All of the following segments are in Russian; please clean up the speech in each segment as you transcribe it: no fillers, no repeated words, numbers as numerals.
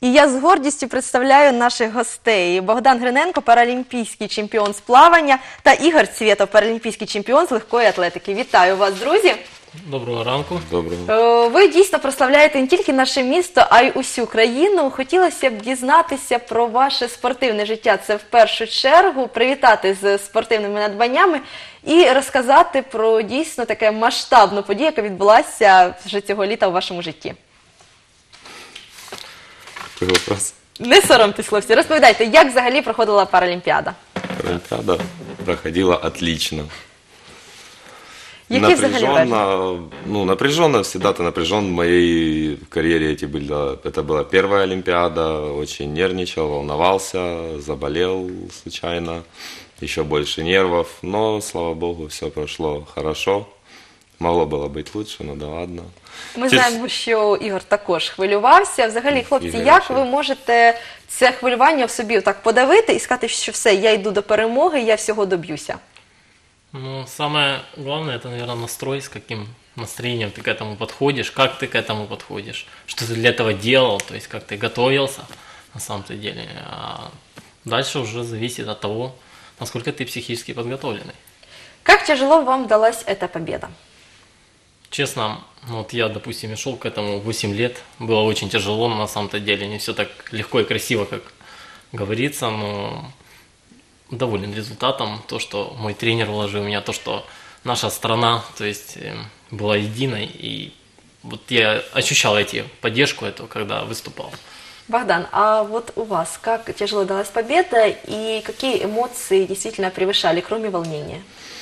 І я з гордістю представляю наших гостей. Богдан Гриненко, паралімпійський чемпіон з плавання, та Ігор Цвєтов, паралімпійський чемпіон з легкої атлетики. Вітаю вас, друзі! Доброго ранку. Доброго. Ви дійсно прославляєте не тільки наше місто, а й усю країну. Хотілося б дізнатися про ваше спортивне життя. Це в першу чергу, привітати з спортивними надбаннями і розказати про дійсно таке масштабну подію, яка відбулася вже цього літа у вашому житті. Какой вопрос? Не соромтесь, хлопці. Розповідайте, як взагалі проходила Паралімпіада? Паралимпиада проходила отлично. Які взагалі враження? Напряженно, всегда ты напряжен. В моей карьере это была первая Олимпиада, очень нервничал, волновался, заболел случайно, еще больше нервов, но, слава богу, все прошло хорошо. Могло было быть лучше, но да ладно. Ми знаємо, що Ігор також хвилювався. Взагалі, хлопці, Ігор, як ви можете це хвилювання в собі так подавити і сказати, що все, я йду до перемоги, я всього доб'юся? Ну, самое главное, это, наверное, настрой, с каким настроением ты к этому подходишь, как ты к этому подходишь, что ты для этого делал, то есть как ты готовился на самом-то деле. А дальше уже зависит от того, насколько ты психически подготовленный. Как тяжело вам далась эта победа? Честно, вот я, допустим, шел к этому 8 лет, было очень тяжело, но на самом-то деле не все так легко и красиво, как говорится, но доволен результатом, то, что мой тренер вложил в меня, то, что наша страна, то есть была единой, и вот я ощущал поддержку эту, когда выступал. Богдан, а вот у вас как тяжело далась победа и какие эмоции действительно превышали, кроме волнения?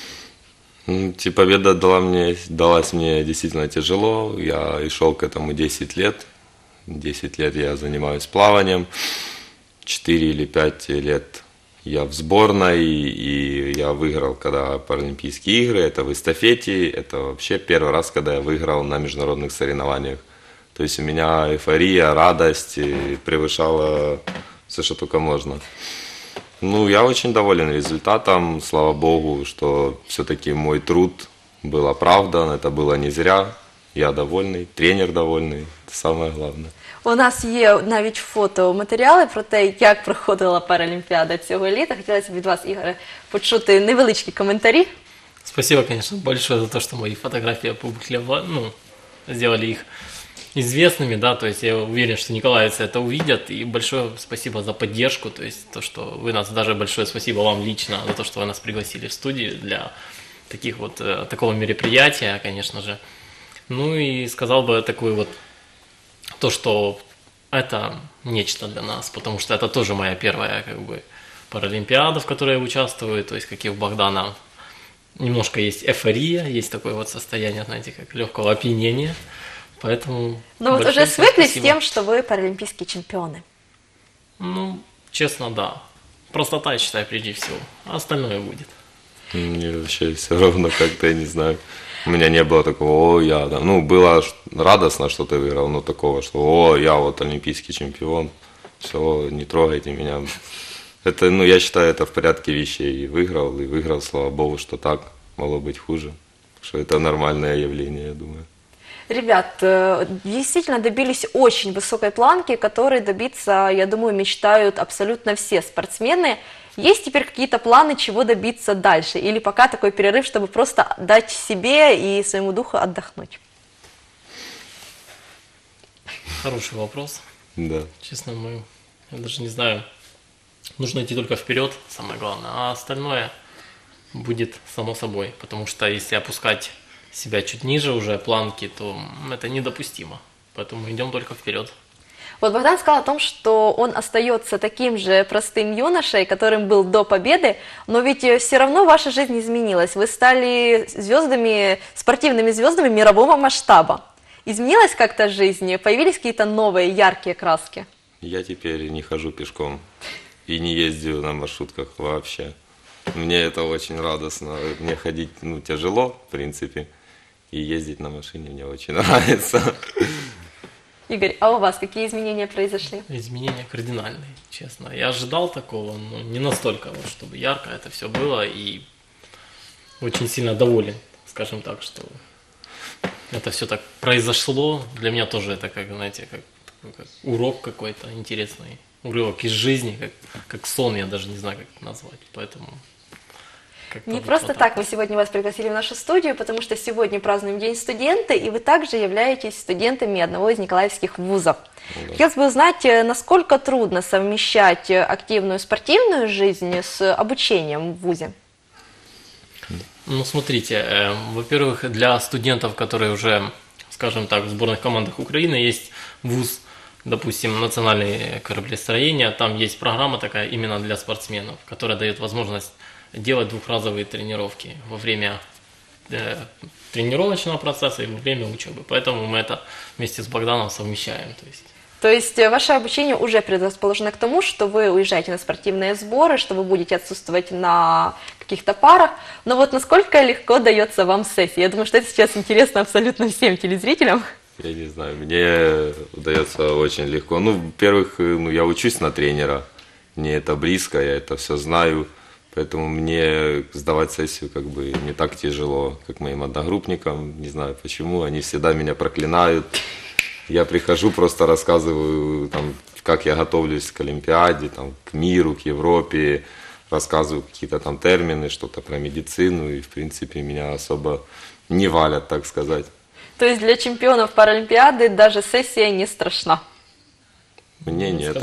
Победа далась мне действительно тяжело. Я и шел к этому 10 лет. 10 лет я занимаюсь плаванием. 4 или 5 лет я в сборной. И я выиграл, когда Паралимпийские игры. Это в эстафете. Это вообще первый раз, когда я выиграл на международных соревнованиях. То есть у меня эйфория, радость превышала все, что только можно. Я очень доволен результатом, слава богу, что все-таки мой труд был оправдан, это было не зря. Я довольний, тренер довольний, це самое головне. У нас є навіть фотоматеріали про те, як проходила Паралімпіада цього літа. Хотілося б від вас, Ігоре, почути невеличкі коментарі. Спасибо, конечно, большое за то, что мои фотографии сделали их известными, да, то есть я уверен, что николаевцы это увидят, и большое спасибо за поддержку, то есть то, что вы нас, даже большое спасибо вам лично за то, что вы нас пригласили в студию для такого мероприятия, конечно же. Ну и сказал бы то, что это нечто для нас, потому что это тоже моя первая, Паралимпиада, в которой я участвую, то есть, как и у Богдана, немножко есть эйфория, есть такое состояние, знаете, как легкого опьянения. Поэтому уже свыклись с тем, что вы паралимпийские чемпионы? Честно, да. Простота, я считаю, прежде всего. А остальное будет. Мне вообще все равно как-то, я не знаю. У меня не было такого, было радостно, что ты выиграл, но такого, что, я олимпийский чемпион, все, не трогайте меня. Это, я считаю, это в порядке вещей. И выиграл, слава богу, что так, могло быть хуже. Что это нормальное явление, я думаю. Ребят, действительно добились очень высокой планки, которой добиться, я думаю, мечтают абсолютно все спортсмены. Есть теперь какие-то планы, чего добиться дальше? Или пока такой перерыв, чтобы просто дать себе и своему духу отдохнуть? Хороший вопрос. Да. Честно, я даже не знаю. Нужно идти только вперед, самое главное. А остальное будет само собой. Потому что если опускать себя чуть ниже уже планки, то это недопустимо. Поэтому идем только вперед. Вот Богдан сказал о том, что он остается таким же простым юношей, которым был до победы, но ведь все равно ваша жизнь изменилась. Вы стали спортивными звездами мирового масштаба. Изменилась как-то жизнь? Появились какие-то новые яркие краски? Я теперь не хожу пешком и не ездил на маршрутках вообще. Мне это очень радостно. Мне ходить тяжело, в принципе. И ездить на машине мне очень нравится. Игорь, а у вас какие изменения произошли? Изменения кардинальные, честно. Я ожидал такого, но не настолько, чтобы ярко это все было. И очень сильно доволен, скажем так, что это все так произошло. Для меня тоже это, как такой как урок какой-то интересный, урывок из жизни, как сон, я даже не знаю, как это назвать, поэтому... как-то Не вот просто вот так мы сегодня вас пригласили в нашу студию, потому что сегодня празднуем День студента, и вы также являетесь студентами одного из николаевских вузов. Да. Хотелось бы узнать, насколько трудно совмещать активную спортивную жизнь с обучением в вузе? Ну, смотрите, во-первых, для студентов, которые уже, скажем так, в сборных командах Украины, есть вуз, допустим, национальное кораблестроение, там есть программа такая именно для спортсменов, которая дает возможность делать двухразовые тренировки во время тренировочного процесса и во время учебы. Поэтому мы это вместе с Богданом совмещаем. То есть ваше обучение уже предрасположено к тому, что вы уезжаете на спортивные сборы, что вы будете отсутствовать на каких-то парах. Но вот насколько легко дается вам сессия? Я думаю, что это сейчас интересно абсолютно всем телезрителям. Я не знаю, мне удается очень легко. Ну, во-первых, я учусь на тренера, мне это близко, я это все знаю, поэтому мне сдавать сессию как бы не так тяжело, как моим одногруппникам, не знаю почему, они всегда меня проклинают. Я прихожу, просто рассказываю, там, как я готовлюсь к Олимпиаде, там, к миру, к Европе, рассказываю какие-то там термины, что-то про медицину, и, в принципе, меня особо не валят, так сказать. То есть для чемпионов Паралимпиады даже сессия не страшна. Мне нет.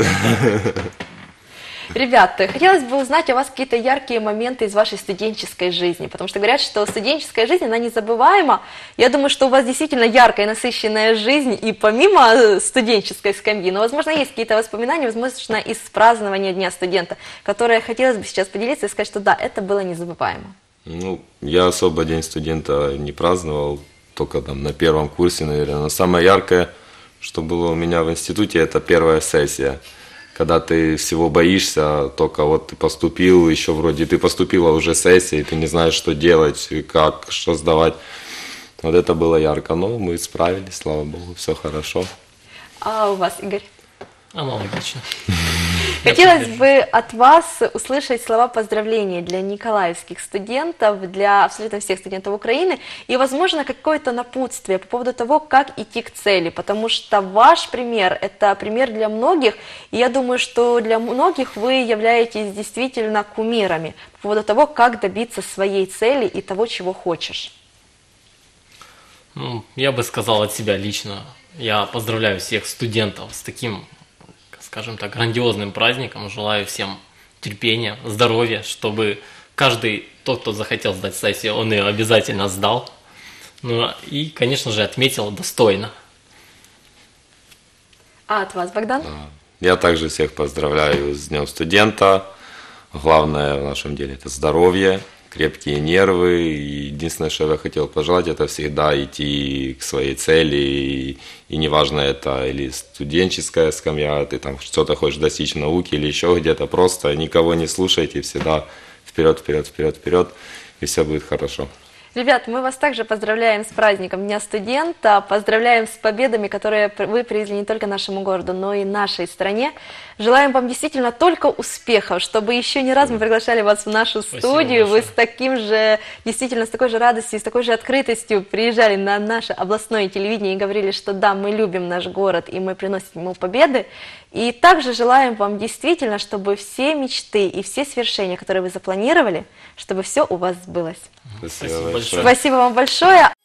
Ребята, хотелось бы узнать у вас какие-то яркие моменты из вашей студенческой жизни, потому что говорят, что студенческая жизнь, она незабываема. Я думаю, что у вас действительно яркая, насыщенная жизнь и помимо студенческой скамьи, но, возможно, есть какие-то воспоминания, возможно, из празднования Дня студента, которые хотелось бы сейчас поделиться и сказать, что да, это было незабываемо. Ну, я особо День студента не праздновал, только там на первом курсе, наверное. Но самое яркое, что было у меня в институте, это первая сессия. Когда ты всего боишься, только вот ты поступил, еще вроде ты поступила уже сессия, и ты не знаешь, что делать, и как, что сдавать. Вот это было ярко, но мы справились, слава богу, все хорошо. А у вас, Игорь? Аналогично. Хотелось бы от вас услышать слова поздравления для николаевских студентов, для абсолютно всех студентов Украины и, возможно, какое-то напутствие по поводу того, как идти к цели, потому что ваш пример – это пример для многих, и я думаю, что для многих вы являетесь действительно кумирами по поводу того, как добиться своей цели и того, чего хочешь. Ну, я бы сказал от себя лично, я поздравляю всех студентов с таким, скажем так, грандиозным праздником. Желаю всем терпения, здоровья, чтобы каждый, тот, кто захотел сдать сессию, он ее обязательно сдал. Ну и, конечно же, отметил достойно. А от вас, Богдан? Я также всех поздравляю с Днем студента. Главное в нашем деле – это здоровье, крепкие нервы. И единственное, что я хотел пожелать, это всегда идти к своей цели. И неважно, это или студенческая скамья, ты там что-то хочешь достичь науки или еще где-то, просто никого не слушайте, всегда вперед, вперед, вперед, вперед, и все будет хорошо. Ребят, мы вас также поздравляем с праздником Дня студента, поздравляем с победами, которые вы привезли не только нашему городу, но и нашей стране. Желаем вам действительно только успехов, чтобы еще не раз мы приглашали вас в нашу студию. Вы с таким же, действительно, с такой же радостью, с такой же открытостью приезжали на наше областное телевидение и говорили, что да, мы любим наш город и мы приносим ему победы. И также желаем вам действительно, чтобы все мечты и все свершения, которые вы запланировали, чтобы все у вас сбылось. Спасибо большое. Спасибо вам большое.